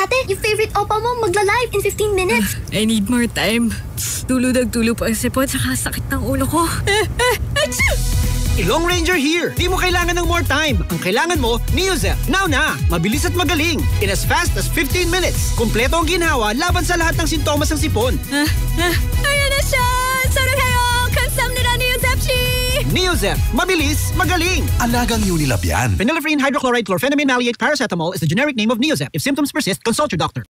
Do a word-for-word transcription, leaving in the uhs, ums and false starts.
Ate, yung favorite Oppa mo magla-live in fifteen minutes. I need more time. Tulo-dag-tulo pa ang sipon, saka sakit ng ulo ko. Ilong Ranger here! Di mo kailangan ng more time. Ang kailangan mo, Neozep. Now na! Mabilis at magaling. In as fast as fifteen minutes. Kumpleto ang ginhawa laban sa lahat ng sintomas ng sipon. Ah, ah, ayan na siya! Sarang kayo! Kansam nila Neozep shi! Neozep. Mabilis, magaling. Alagang Unilab yan. Phenylephrine hydrochloride chlorphenamine maleate paracetamol is the generic name of Neozep. If symptoms persist, consult your doctor.